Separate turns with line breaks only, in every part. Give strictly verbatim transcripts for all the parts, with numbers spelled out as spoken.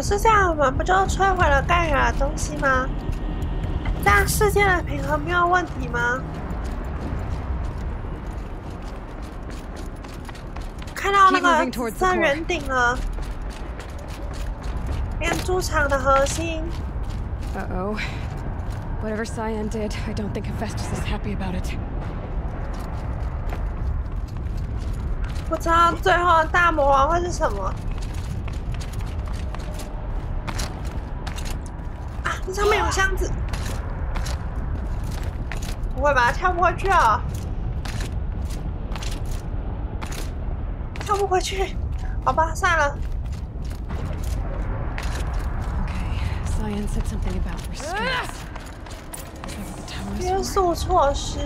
是这样，我们不就摧毁了盖亚的东西吗？这样世界的平衡没有问题吗？看到那个紫色圆顶了，连主场的核心。
Uh oh. Whatever Cyan did, I don't think Hephaestus is happy about it.
不知道最后的大魔王会是什么。啊，这上面有箱子。不会吧？跳不回去啊！跳不回去，好吧，算了。
Okay, Cyan said something about restraints.
约束措施，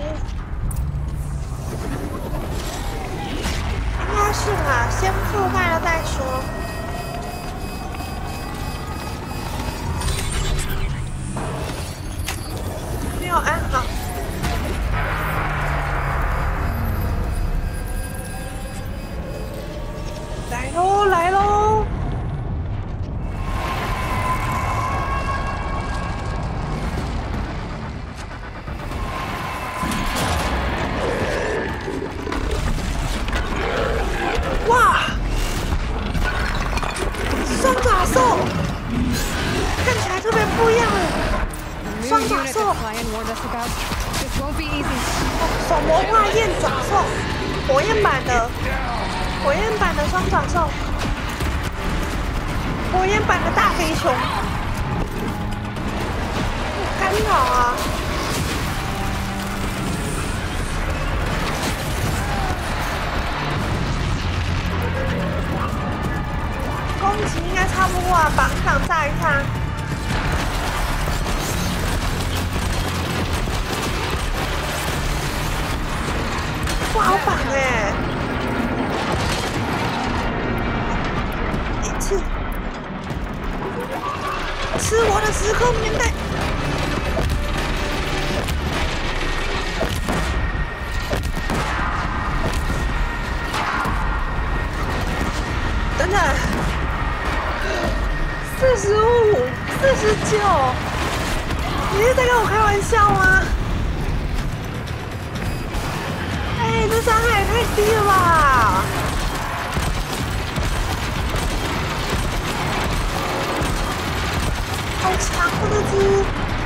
应该是吧，先覆盖了再说。没有安好。来喽，来喽！哇！双爪兽看起来特别不一样了。双爪兽，手魔化焰爪兽，火焰版的，火焰版的双爪兽，火焰版的大肥熊，干扰啊！攻击应该差不多啊，绑场炸一下。哇，好绑哎！一次吃我的时空年代。等等。四十五，四十九，你是在跟我开玩笑吗？哎，这伤害也太低了吧！好强啊，这只！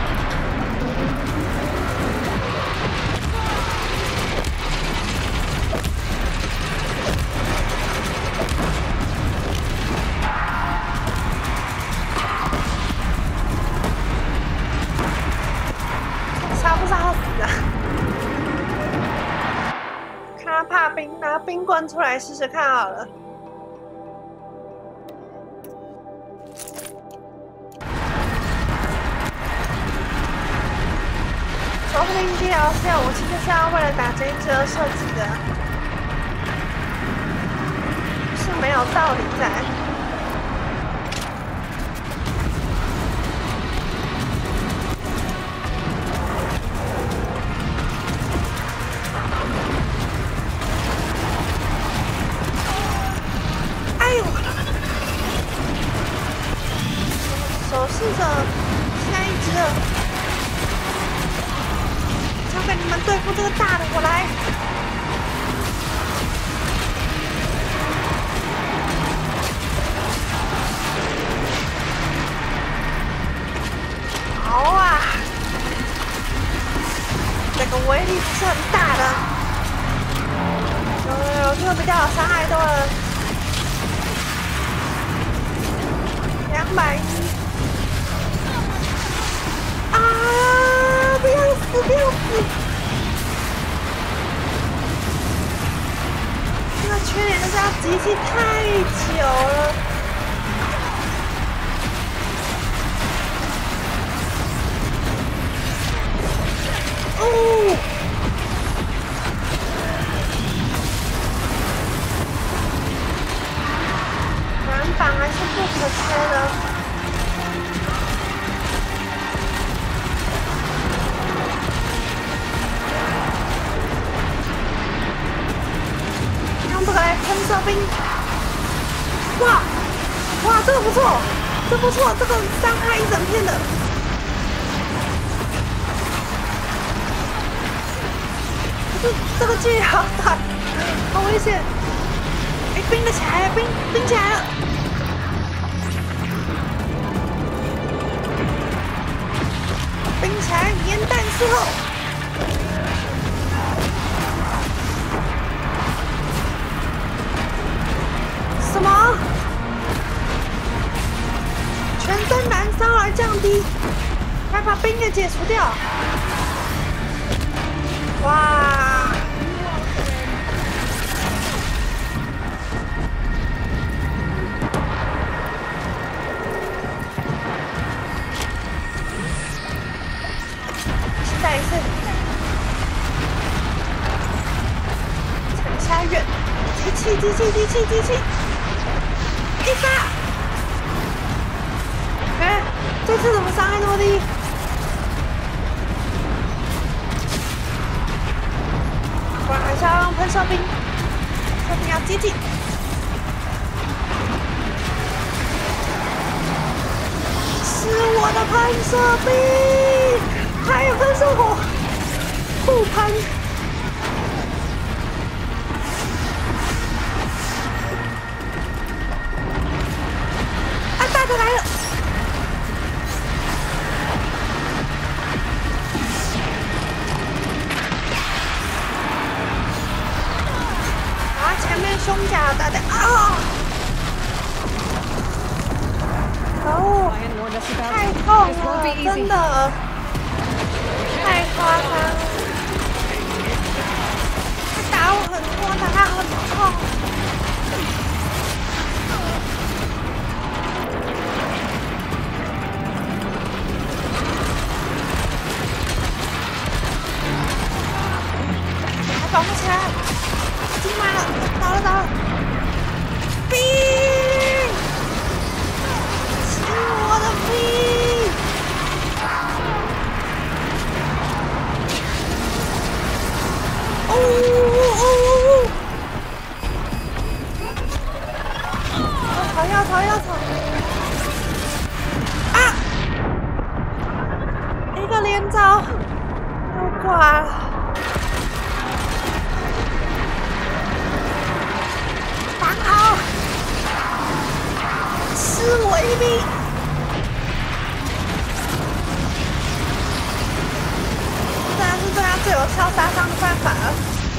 拿冰棍出来试试看好了。说不定这条线武器就是要为了打这一只而设计的，是没有道理在。手试着下一只了，交给你们对付这个大的，我来。好啊，这个威力是很大的，有有有，这个比较有伤害多了，两百一。啊！不要死！不要死！这个缺点就是要集气太久了。哦！软板还是不可缺的。这个喷射兵，哇哇，这个不错，这这不错，这个伤害一整片的。这这个距离好大，好危险！哎，冰了起来，冰冰起来了。冰起来，烟弹伺候。什么？全身燃烧而降低，还把冰给解除掉。哇！再一次，沉下远，机器，机器，机器，机器，一杀！哎，这次怎么伤害那么低？果然还是要用喷射兵，射兵要接近。是我的喷射兵！还有喷射火，互喷！啊，大的来了！啊，前面胸甲大的啊！哦，太痛了，真的。太夸张了！他打我很多，打他很痛。还保护起来，进来了，倒了倒了！冰，是我的冰！哦哦哦哦！逃要逃要逃！啊！一个连招，又挂了。绑好，吃我一兵！当然是这样最有效杀伤的办法了。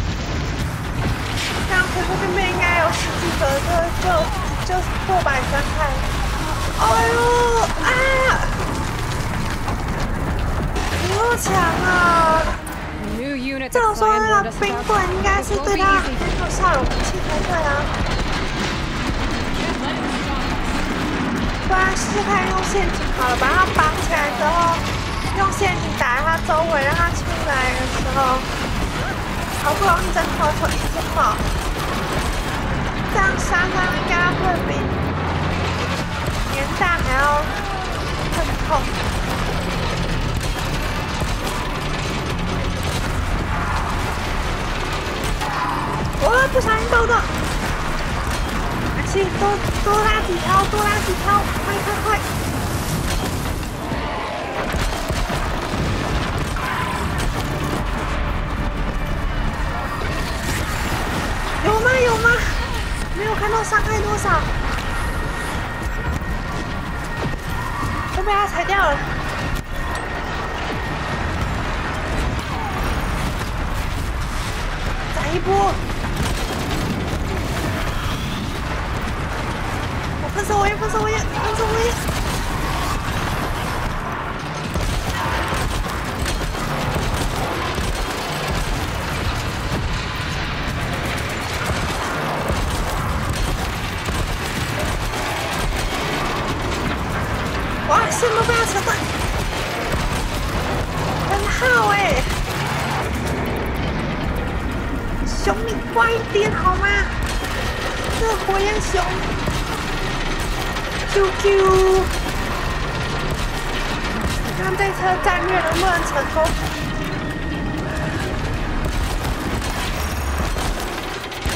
这样回复对面应该有十几个，就就就破百伤害。哎呦啊！你那么强啊！照说那个冰棍应该是对他有效有武器才对啊。不然试试看用陷阱好了，把他绑起来之后，用陷阱打在他周围，让他出来的时候，好不容易挣脱出一只炮，这样杀伤应该会比年弹还要更痛。我不小心豆豆，而且多多拉几条，多拉几条，快快快！有吗？有吗？没有看到伤害多少，都被他裁掉了。再一波！我喷射火焰，喷射火焰，喷射火焰！哇，线路被他扯断，很好哎！熊，你乖一点好吗？这火焰熊，啾啾！看这车战略能不能成功？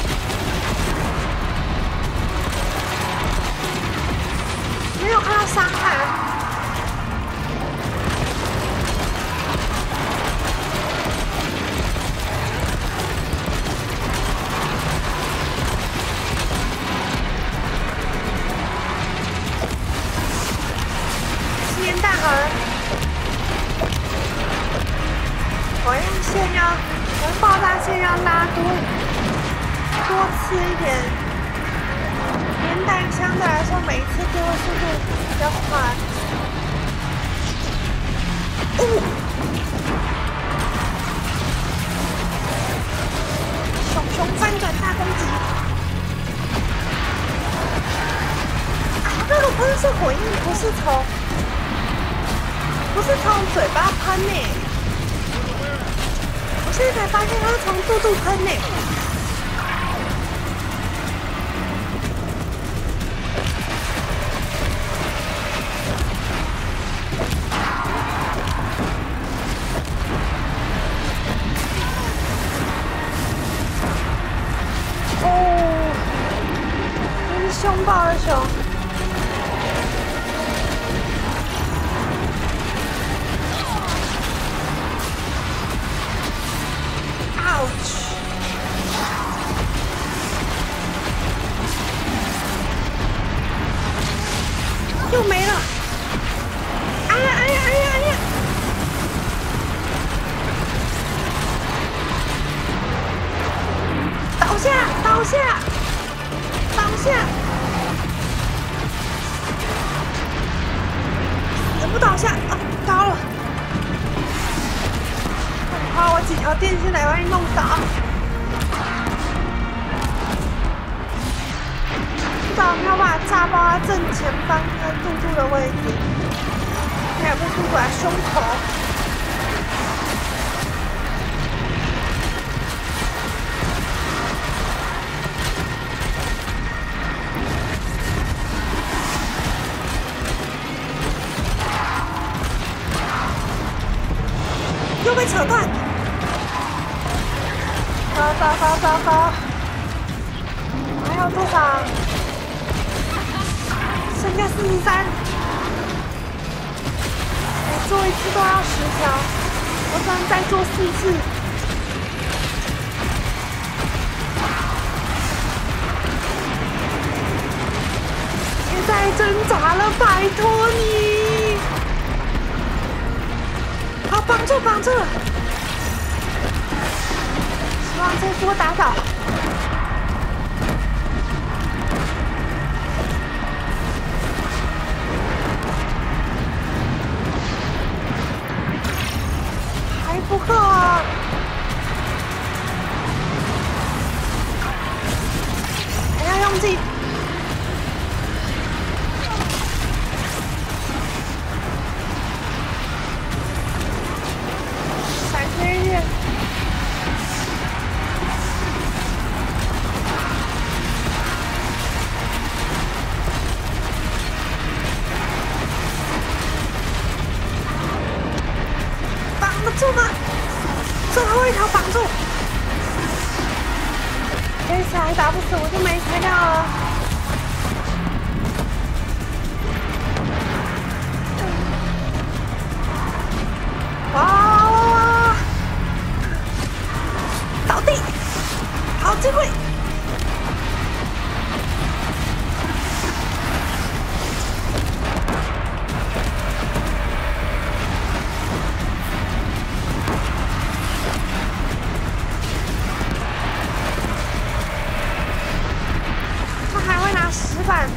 没有看到伤害。 线要，玩爆炸线要拉多多次一点，连弹相对来说每一次丢的速度比较快。哦，熊熊翻转大攻击。啊，那个喷是火焰，不是从不是从嘴巴喷呢。我现在才发现它是从肚肚喷呢。哦，真是凶爆的熊。又没了！哎呀哎呀哎呀哎呀！倒下倒下倒下！死不倒下啊！倒了！花我几条电线来把你弄倒！不知道有没有办法炸爆他正前方他肚肚的位置，还有个肚肚在胸口。又被扯断！糟糟糟糟糟！还有多少？剩下四十三，每做一次都要十条，我只能再做四次。别再挣扎了，拜托你！好，绑住，绑住！希望这波打倒。不够啊！还要用劲！闪飞跃！绑得住吗？最后一条绑住，这次还打不死我就没材料了。哇哇哇！倒地，好机会！石板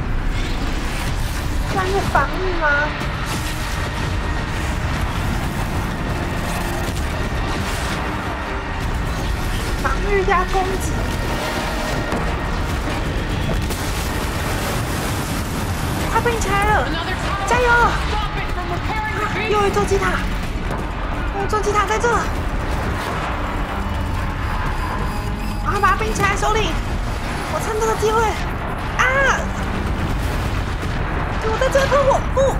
算是防御吗？防御加攻击，快被拆了！加油！啊，又有一座基塔，又有一座基塔在这，然后把它冰起来手里。我趁这个机会。啊！我在这喷我不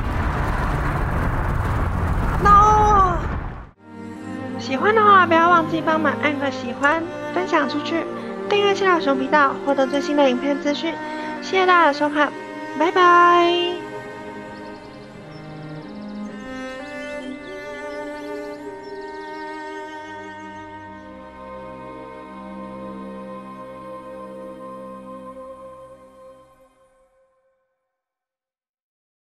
，no！ 喜欢的话，不要忘记帮忙按个喜欢，分享出去，订阅七老熊频道，获得最新的影片资讯。谢谢大家的收看，拜拜。